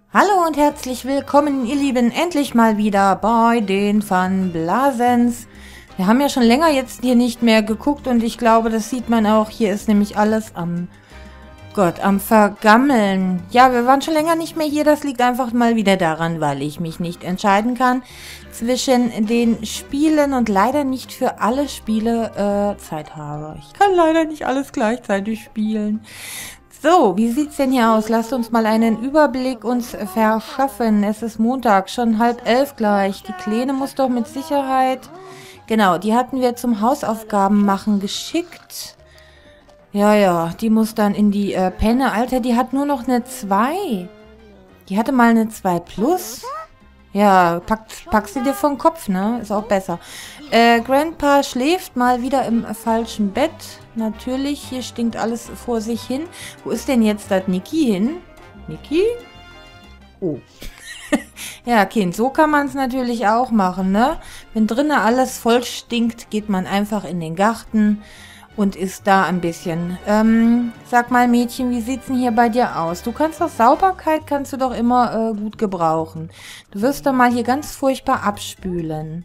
Hallo und herzlich willkommen, ihr Lieben, endlich mal wieder bei den Van Blasens. Wir haben ja schon länger jetzt hier nicht mehr geguckt und ich glaube, das sieht man auch. Hier ist nämlich alles am Vergammeln. Ja, wir waren schon länger nicht mehr hier. Das liegt einfach mal wieder daran, weil ich mich nicht entscheiden kann zwischen den Spielen und leider nicht für alle Spiele Zeit habe. Ich kann leider nicht alles gleichzeitig spielen. So, wie sieht's denn hier aus? Lasst uns mal einen Überblick uns verschaffen. Es ist Montag, schon 10:30 gleich. Die Kleine muss doch mit Sicherheit... Genau, die hatten wir zum Hausaufgaben machen geschickt. Ja, die muss dann in die Penne. Alter, die hat nur noch eine 2. Die hatte mal eine 2 plus. Ja, pack sie dir vom Kopf, ne? Ist auch besser. Grandpa schläft mal wieder im falschen Bett. Natürlich, hier stinkt alles vor sich hin. Wo ist denn jetzt das Niki hin? Niki? Oh. Ja, Kind, so kann man es natürlich auch machen, ne? Wenn drinnen alles voll stinkt, geht man einfach in den Garten und isst da ein bisschen. Sag mal, Mädchen, wie sieht's denn hier bei dir aus? Du kannst doch Sauberkeit, kannst du doch immer gut gebrauchen. Du wirst doch mal hier ganz furchtbar abspülen.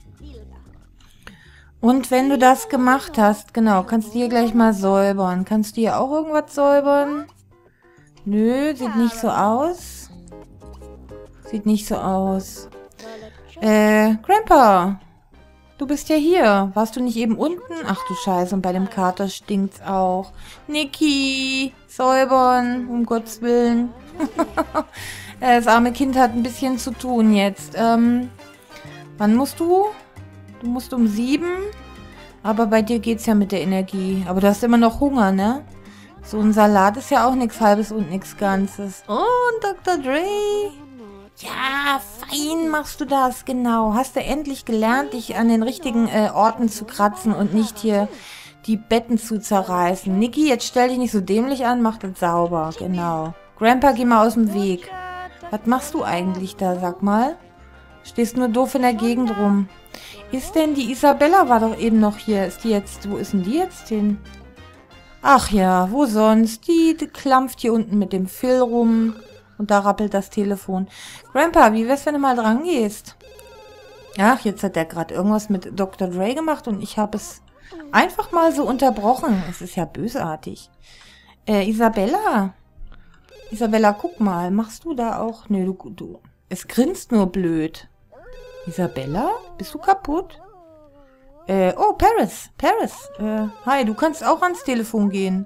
Und wenn du das gemacht hast, genau, kannst du hier gleich mal säubern. Kannst du hier auch irgendwas säubern? Nö, sieht nicht so aus. Sieht nicht so aus. Grandpa, du bist ja hier. Warst du nicht eben unten? Ach du Scheiße, und bei dem Kater stinkt's auch. Niki, säubern, um Gottes Willen. Das arme Kind hat ein bisschen zu tun jetzt. Wann musst du? Du musst um 7. Aber bei dir geht's ja mit der Energie. Aber du hast immer noch Hunger, ne? So ein Salat ist ja auch nichts Halbes und nichts Ganzes. Oh, und Dr. Dre. Ja, fein machst du das, genau. Hast du endlich gelernt, dich an den richtigen Orten zu kratzen und nicht hier die Betten zu zerreißen. Niki, jetzt stell dich nicht so dämlich an, mach das sauber, genau. Grandpa, geh mal aus dem Weg. Was machst du eigentlich da, sag mal? Stehst nur doof in der Gegend rum. Ist denn die Isabella war doch eben noch hier. Ist die jetzt, wo ist denn die jetzt hin? Ach ja, wo sonst? Die klampft hier unten mit dem Phil rum. Und da rappelt das Telefon. Grandpa, wie wär's, wenn du mal dran gehst? Ach, jetzt hat er gerade irgendwas mit Dr. Dre gemacht und ich habe es einfach mal so unterbrochen. Es ist ja bösartig. Isabella? Isabella, guck mal. Machst du da auch... Nö, du... Es grinst nur blöd. Isabella? Bist du kaputt? Oh, Paris. Paris. Hi, du kannst auch ans Telefon gehen.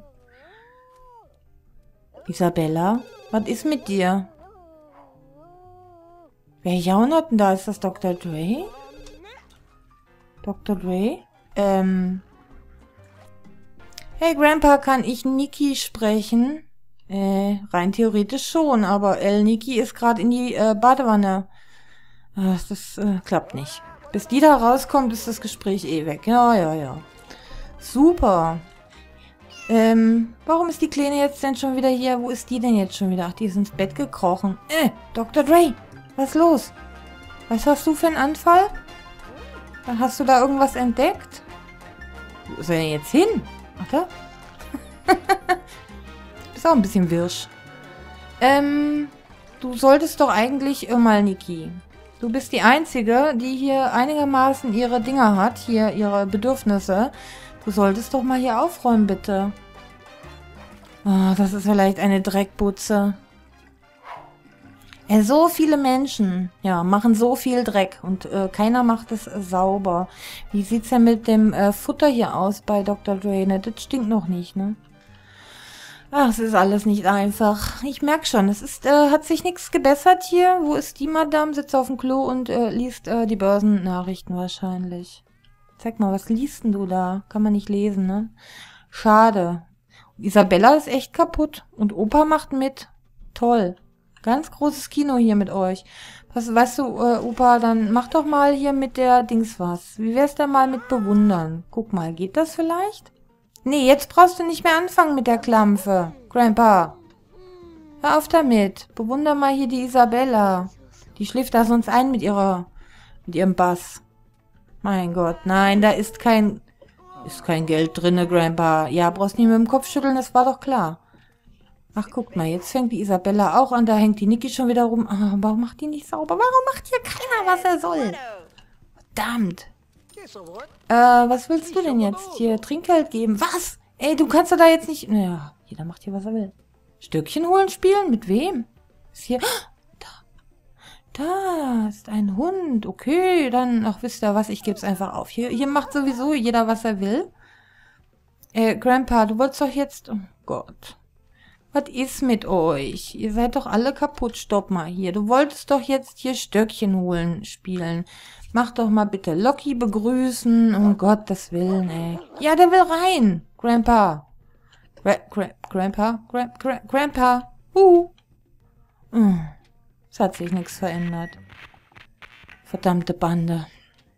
Isabella? Was ist mit dir? Wer jaunert denn da? Ist das Dr. Dre? Dr. Dre? Hey Grandpa, kann ich Niki sprechen? Rein theoretisch schon, aber Niki ist gerade in die Badewanne. Das klappt nicht. Bis die da rauskommt, ist das Gespräch eh weg. Ja. Super. Warum ist die Kleine jetzt denn schon wieder hier? Wo ist die denn jetzt schon wieder? Ach, die ist ins Bett gekrochen. Dr. Dre, was ist los? Was hast du für einen Anfall? Hast du da irgendwas entdeckt? Wo ist er denn jetzt hin? Ach da? Bist auch ein bisschen wirsch. Du solltest doch eigentlich mal, Niki. Du bist die Einzige, die hier einigermaßen ihre Dinger hat. Hier ihre Bedürfnisse. Du solltest doch mal hier aufräumen, bitte. Oh, das ist vielleicht eine Dreckbutze. So viele Menschen, ja, machen so viel Dreck und keiner macht es sauber. Wie sieht's denn mit dem Futter hier aus bei Dr. Dre? Ne, das stinkt noch nicht, ne? Ach, es ist alles nicht einfach. Ich merke schon, es ist, hat sich nichts gebessert hier. Wo ist die Madame? Sitzt auf dem Klo und liest die Börsennachrichten wahrscheinlich. Zeig mal, was liest denn du da? Kann man nicht lesen, ne? Schade. Isabella ist echt kaputt. Und Opa macht mit. Toll. Ganz großes Kino hier mit euch. Weißt du, Opa, dann mach doch mal hier mit der Dings was. Wie wär's denn mal mit Bewundern? Guck mal, geht das vielleicht? Nee, jetzt brauchst du nicht mehr anfangen mit der Klampfe. Grandpa. Hör auf damit. Bewunder mal hier die Isabella. Die schläft da sonst ein mit ihrem Bass. Mein Gott, nein, da ist kein Geld drinne, Grandpa. Ja, brauchst nicht mit dem Kopf schütteln, das war doch klar. Ach, guck mal, jetzt fängt die Isabella auch an. Da hängt die Niki schon wieder rum. Ah, warum macht die nicht sauber? Warum macht hier keiner, was er soll? Verdammt. Was willst du denn jetzt? Hier Trinkgeld geben? Was? Ey, du kannst doch da jetzt nicht... Naja, jeder macht hier, was er will. Stückchen holen spielen? Mit wem? Ist hier... Da ist ein Hund. Okay, dann... Ach, wisst ihr was? Ich gebe es einfach auf. Hier macht sowieso jeder, was er will. Grandpa, du wolltest doch jetzt... Oh Gott. Was ist mit euch? Ihr seid doch alle kaputt. Stopp mal hier. Du wolltest doch jetzt hier Stöckchen holen spielen. Mach doch mal bitte Loki begrüßen. Um Gottes Willen, ey. Ja, der will rein. Grandpa. Grandpa. Es hat sich nichts verändert. Verdammte Bande.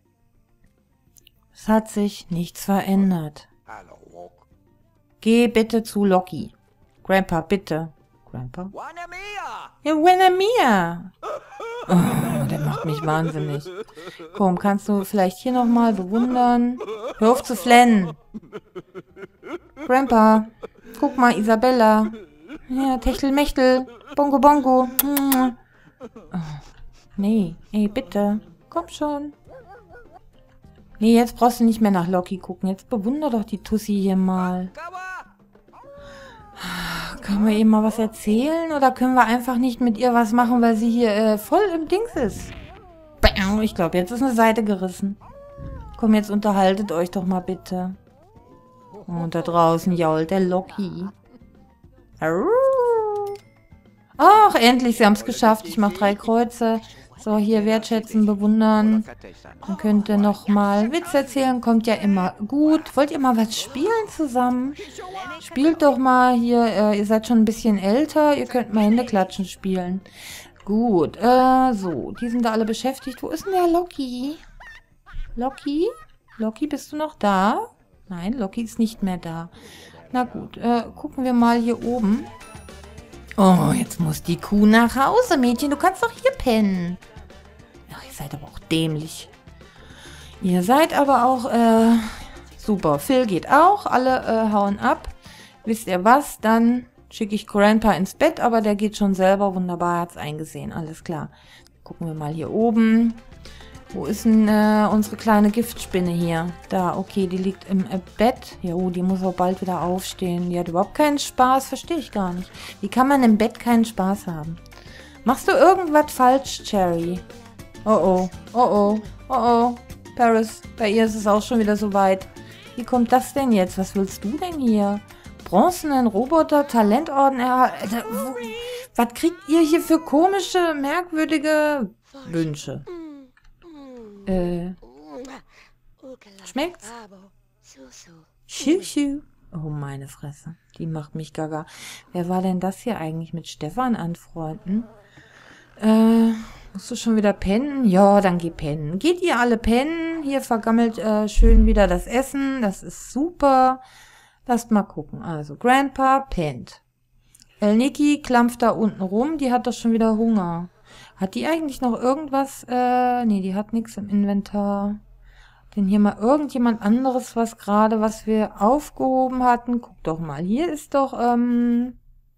Es hat sich nichts verändert. Geh bitte zu Loki. Grandpa, bitte. Grandpa? Ja, Winnemia. Oh, der macht mich wahnsinnig. Komm, kannst du vielleicht hier nochmal bewundern? Hör auf zu flennen. Grandpa, guck mal, Isabella. Ja, Techtelmechtel. Bongo, Bongo. Oh, nee, ey, bitte. Komm schon. Nee, jetzt brauchst du nicht mehr nach Loki gucken. Jetzt bewunder doch die Tussi hier mal. Können wir ihr mal was erzählen? Oder können wir einfach nicht mit ihr was machen, weil sie hier voll im Dings ist? Ich glaube, jetzt ist eine Seite gerissen. Komm, jetzt unterhaltet euch doch mal bitte. Und da draußen jault der Loki. Ach, endlich, sie haben es geschafft. Ich mache 3 Kreuze. So, hier wertschätzen, bewundern. Man könnte noch mal Witz erzählen, kommt ja immer gut. Wollt ihr mal was spielen zusammen? Spielt doch mal hier, ihr seid schon ein bisschen älter, ihr könnt mal Hände klatschen spielen. Gut, so, die sind da alle beschäftigt. Wo ist denn der Loki? Loki? Loki, bist du noch da? Nein, Loki ist nicht mehr da. Na gut, gucken wir mal hier oben. Oh, jetzt muss die Kuh nach Hause, Mädchen. Du kannst doch hier pennen. Ach, ihr seid aber auch dämlich. Ihr seid aber auch, super. Phil geht auch. Alle hauen ab. Wisst ihr was? Dann schicke ich Grandpa ins Bett, aber der geht schon selber. Wunderbar, hat's eingesehen. Alles klar. Gucken wir mal hier oben. Wo ist denn unsere kleine Giftspinne hier? Da, okay, die liegt im Bett. Jo, die muss auch bald wieder aufstehen. Die hat überhaupt keinen Spaß, verstehe ich gar nicht. Wie kann man im Bett keinen Spaß haben? Machst du irgendwas falsch, Cherry? Oh oh, oh oh, oh oh. Paris, bei ihr ist es auch schon wieder so weit. Wie kommt das denn jetzt? Was willst du denn hier? Bronzenen Roboter, Talentorden erhalten. Was kriegt ihr hier für komische, merkwürdige Wünsche? Schmeckt's? Schu. Oh, meine Fresse. Die macht mich gaga. Wer war denn das hier eigentlich mit Stefan anfreunden? Musst du schon wieder pennen? Ja, dann geh pennen. Geht ihr alle pennen? Hier vergammelt schön wieder das Essen. Das ist super. Lasst mal gucken. Also, Grandpa pennt. Niki klampft da unten rum. Die hat doch schon wieder Hunger. Hat die eigentlich noch irgendwas? Nee, die hat nichts im Inventar. Denn hier mal irgendjemand anderes, was wir aufgehoben hatten. Guck doch mal, hier ist doch ein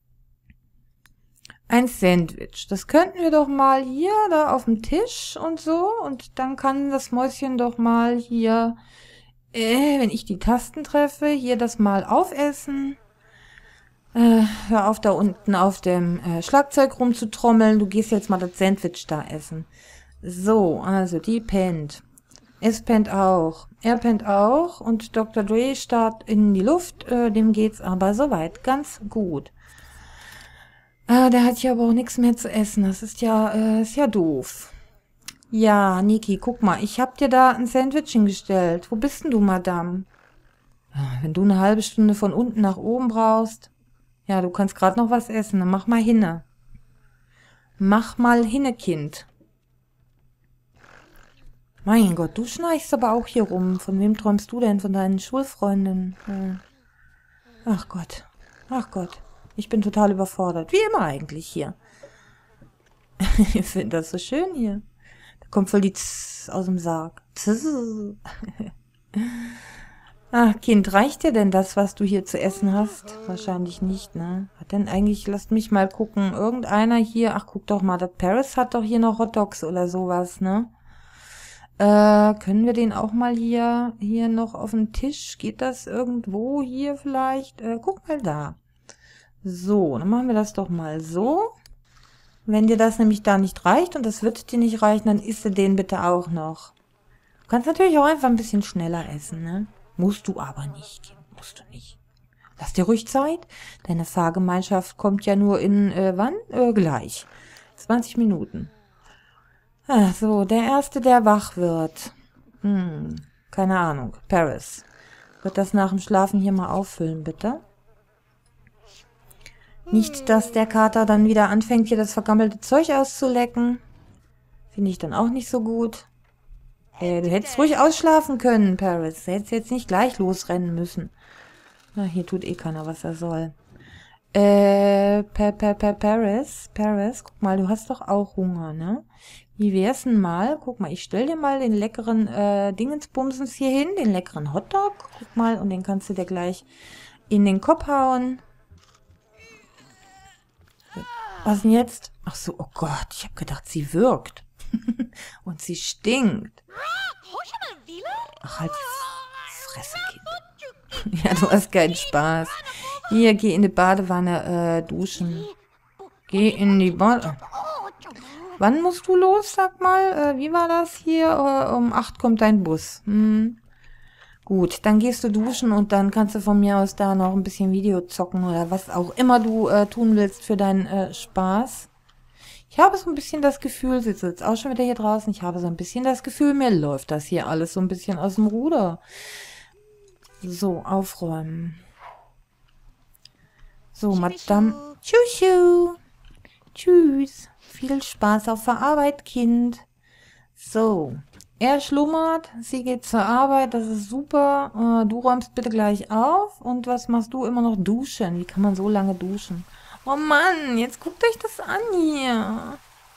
Sandwich. Das könnten wir doch mal hier da auf dem Tisch und so. Und dann kann das Mäuschen doch mal hier, wenn ich die Tasten treffe, hier das mal aufessen. Hör auf, da unten auf dem Schlagzeug rumzutrommeln. Du gehst jetzt mal das Sandwich da essen. So, also die pennt. Es pennt auch. Er pennt auch. Und Dr. Dre starrt in die Luft. Dem geht's aber soweit ganz gut. Der hat hier aber auch nichts mehr zu essen. Das ist ja doof. Ja, Niki, guck mal. Ich hab dir da ein Sandwich hingestellt. Wo bist denn du, Madame? Wenn du eine halbe Stunde von unten nach oben brauchst. Ja, du kannst gerade noch was essen. Dann mach mal hinne. Mach mal hinne, Kind. Mein Gott, du schnarchst aber auch hier rum. Von wem träumst du denn? Von deinen Schulfreundinnen? Ach Gott. Ach Gott. Ich bin total überfordert. Wie immer eigentlich hier. Ich finde das so schön hier. Da kommt voll die Tss aus dem Sarg. Tss. Ach, Kind, reicht dir denn das, was du hier zu essen hast? Wahrscheinlich nicht, ne? Hat denn eigentlich, lasst mich mal gucken, irgendeiner hier, ach, guck doch mal, das Paris hat doch hier noch Hotdogs oder sowas, ne? Können wir den auch mal hier noch auf den Tisch? Geht das irgendwo hier vielleicht? Guck mal da. So, dann machen wir das doch mal so. Wenn dir das nämlich da nicht reicht und das wird dir nicht reichen, dann isst du den bitte auch noch. Du kannst natürlich auch einfach ein bisschen schneller essen, ne? Musst du aber nicht, Kind, musst du nicht. Lass dir ruhig Zeit. Deine Fahrgemeinschaft kommt ja nur in, wann? Gleich. 20 Minuten. Ah, so, der Erste, der wach wird. Keine Ahnung. Paris. Wird das nach dem Schlafen hier mal auffüllen, bitte? Nicht, dass der Kater dann wieder anfängt, hier das vergammelte Zeug auszulecken. Finde ich dann auch nicht so gut. Du hättest ruhig ausschlafen können, Paris. Du hättest jetzt nicht gleich losrennen müssen. Na, hier tut eh keiner, was er soll. Paris, guck mal, du hast doch auch Hunger, ne? Wie wär's denn mal? Guck mal, ich stell dir mal den leckeren Dingensbumsens hier hin, den leckeren Hotdog. Guck mal, und den kannst du dir gleich in den Kopf hauen. Was denn jetzt? Ach so, oh Gott, ich habe gedacht, sie wirkt. Und sie stinkt. Ach, halt die Fresse, Kind. Ja, du hast keinen Spaß. Hier, geh in die Badewanne duschen. Geh in die Badewanne. Wann musst du los, sag mal? Wie war das hier? Um 8 kommt dein Bus. Gut, dann gehst du duschen und dann kannst du von mir aus da noch ein bisschen Video zocken oder was auch immer du tun willst für deinen Spaß. Ich habe so ein bisschen das Gefühl, sitze jetzt auch schon wieder hier draußen, ich habe so ein bisschen das Gefühl, mir läuft das hier alles so ein bisschen aus dem Ruder. So, aufräumen. So, Madame. Tschüss. Tschüss. Viel Spaß auf der Arbeit, Kind. So, er schlummert, sie geht zur Arbeit, das ist super. Du räumst bitte gleich auf. Und was machst du? Immer noch duschen. Wie kann man so lange duschen? Oh Mann, jetzt guckt euch das an hier.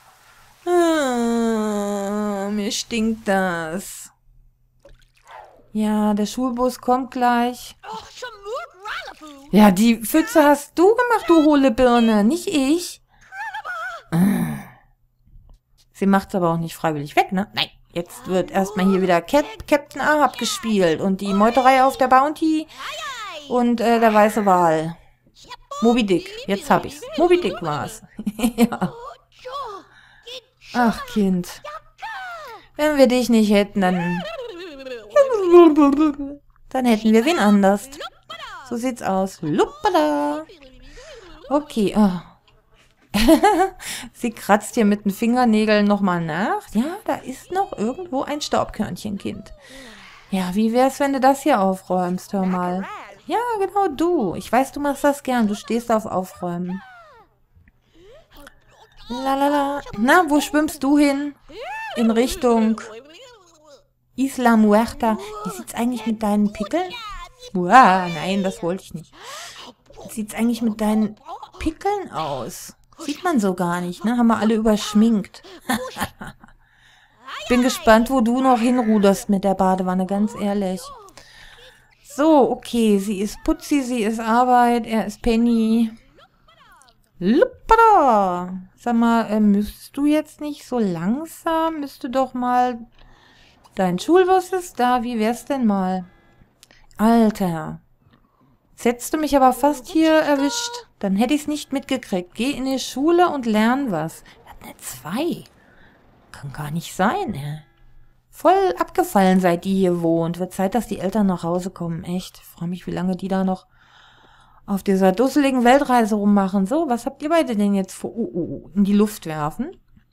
Mir stinkt das. Ja, der Schulbus kommt gleich. Ja, die Pfütze hast du gemacht, du hohle Birne, nicht ich. Sie macht's aber auch nicht freiwillig weg, ne? Nein, jetzt wird erstmal hier wieder Captain Ahab gespielt und die Meuterei auf der Bounty und der weiße Wal. Moby Dick, jetzt hab ich's. Moby Dick war's. Ja. Ach, Kind. Wenn wir dich nicht hätten, dann hätten wir wen anders. So sieht's aus. Luppala. Okay, Sie kratzt hier mit den Fingernägeln nochmal nach. Ja, da ist noch irgendwo ein Staubkörnchen, Kind. Ja, wie wär's, wenn du das hier aufräumst? Hör mal. Ja, genau du. Ich weiß, du machst das gern. Du stehst auf Aufräumen. Lalala. Na, wo schwimmst du hin? In Richtung Isla Muerta. Wie sieht's eigentlich mit deinen Pickeln? Uah, nein, das wollte ich nicht. Wie sieht's eigentlich mit deinen Pickeln aus? Sieht man so gar nicht, ne? Haben wir alle überschminkt. Bin gespannt, wo du noch hinruderst mit der Badewanne, ganz ehrlich. So, okay, sie ist Putzi, sie ist Arbeit, er ist Penny. Luppada! Sag mal, müsstest du jetzt nicht so langsam? Müsste doch mal... Dein Schulbus ist da, wie wär's denn mal? Alter. Jetzt hättest du mich aber fast hier erwischt. Dann hätte ich's nicht mitgekriegt. Geh in die Schule und lern was. Er hat eine 2. Kann gar nicht sein, ey. Voll abgefallen, seit die hier wohnt. Wird Zeit, dass die Eltern nach Hause kommen. Echt. Ich freue mich, wie lange die da noch auf dieser dusseligen Weltreise rummachen. So, was habt ihr beide denn jetzt vor? In die Luft werfen?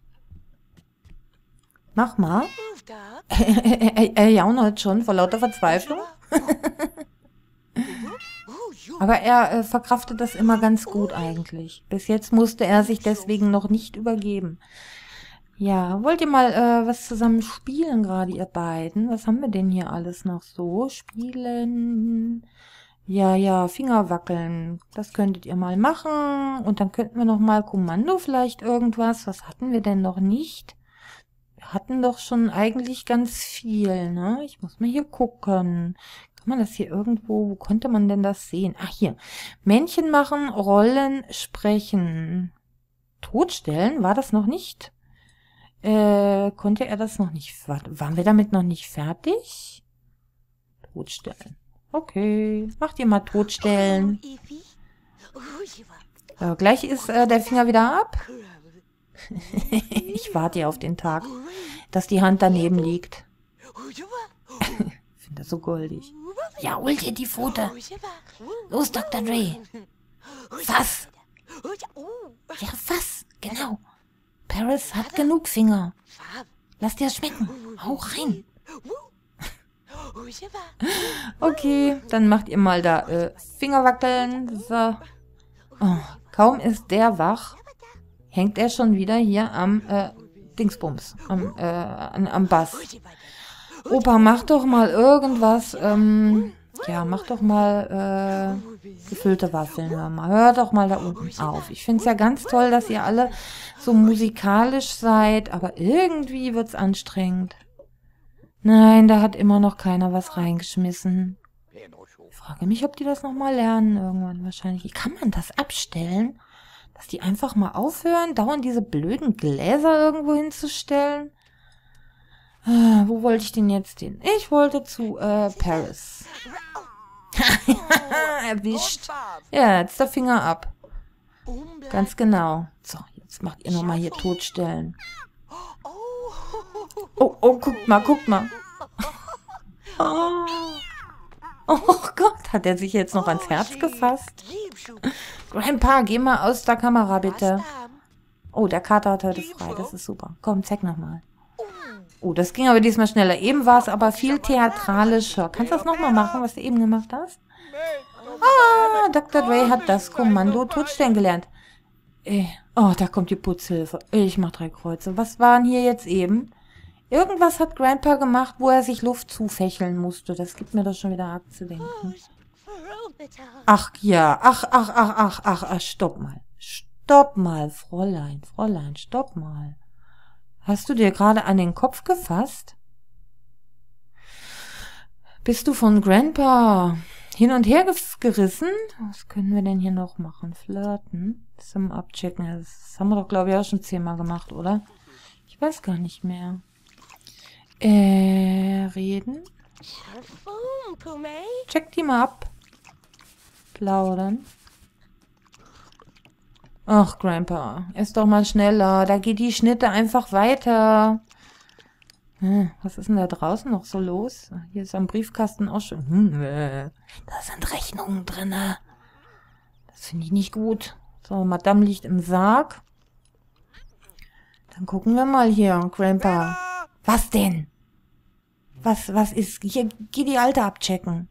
Mach mal. Er jaunert schon vor lauter Verzweiflung. Aber er verkraftet das immer ganz gut eigentlich. Bis jetzt musste er sich deswegen noch nicht übergeben. Ja, wollt ihr mal was zusammen spielen gerade, ihr beiden? Was haben wir denn hier alles noch so? Spielen. Ja, Finger wackeln. Das könntet ihr mal machen. Und dann könnten wir noch mal Kommando vielleicht irgendwas. Was hatten wir denn noch nicht? Wir hatten doch schon eigentlich ganz viel, ne? Ich muss mal hier gucken. Kann man das hier irgendwo, wo konnte man denn das sehen? Ach, hier. Männchen machen, Rollen, sprechen. Totstellen? War das noch nicht? Konnte er das noch nicht? Waren wir damit noch nicht fertig? Totstellen. Okay. Macht ihr mal Totstellen. Gleich ist der Finger wieder ab. Ich warte ja auf den Tag, dass die Hand daneben liegt. Ich finde das so goldig. Ja, hol dir die Pfote. Los, Dr. Dre. Fass. Ja, fass. Genau. Paris hat genug Finger. Lass dir das schmecken. Hau rein. Okay, dann macht ihr mal da Finger wackeln. So. Oh, kaum ist der wach, hängt er schon wieder hier am Dingsbums, am Bass. Opa, mach doch mal irgendwas, ja, mach doch mal gefüllte Waffeln. Hör doch mal da unten auf. Ich finde es ja ganz toll, dass ihr alle so musikalisch seid, aber irgendwie wird's anstrengend. Nein, da hat immer noch keiner was reingeschmissen. Ich frage mich, ob die das nochmal lernen irgendwann wahrscheinlich. Wie kann man das abstellen? Dass die einfach mal aufhören, dauernd diese blöden Gläser irgendwo hinzustellen? Wo wollte ich denn jetzt hin? Ich wollte zu Paris. Erwischt. Ja, jetzt der Finger ab. Ganz genau. So, jetzt macht ihr nochmal hier Totstellen. Oh, oh, guckt mal, guckt mal. Oh. Oh Gott, hat er sich jetzt noch ans Herz gefasst? Grandpa, geh mal aus der Kamera, bitte. Oh, der Kater hat heute frei, das ist super. Komm, zeig nochmal. Oh, das ging aber diesmal schneller. Eben war es aber viel theatralischer. Kannst du das nochmal machen, was du eben gemacht hast? Ah, Dr. Dre hat das Kommando Totstellen gelernt. Oh, da kommt die Putzhilfe. Ich mach 3 Kreuze. Was waren hier jetzt eben? Irgendwas hat Grandpa gemacht, wo er sich Luft zufächeln musste. Das gibt mir doch schon wieder arg zu denken. Ach ja, ach, stopp mal. Stopp mal, Fräulein, stopp mal. Hast du dir gerade an den Kopf gefasst? Bist du von Grandpa hin und her gerissen? Was können wir denn hier noch machen? Flirten? Zum Abchecken. Das haben wir doch, glaube ich, auch schon 10-mal gemacht, oder? Ich weiß gar nicht mehr. Reden? Check die mal ab. Plaudern. Ach, Grandpa, ist doch mal schneller. Da geht die Schnitte einfach weiter. Was ist denn da draußen noch so los? Hier ist am Briefkasten auch schon. Da sind Rechnungen drin. Das finde ich nicht gut. So, Madame liegt im Sarg. Dann gucken wir mal hier, Grandpa. Was denn? Was ist? Hier, geh die Alte abchecken.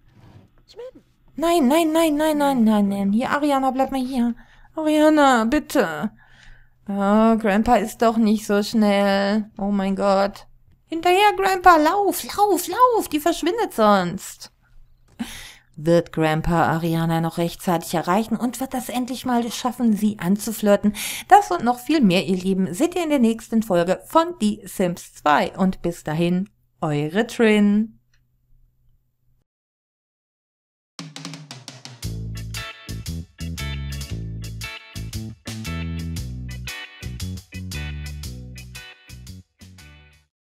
Nein. Hier, Ariana, bleib mal hier. Ariana, bitte. Oh, Grandpa ist doch nicht so schnell. Oh mein Gott. Hinterher, Grandpa, lauf. Die verschwindet sonst. Wird Grandpa Ariana noch rechtzeitig erreichen und wird das endlich mal schaffen, sie anzuflirten? Das und noch viel mehr, ihr Lieben, seht ihr in der nächsten Folge von Die Sims 2. Und bis dahin, eure Trin.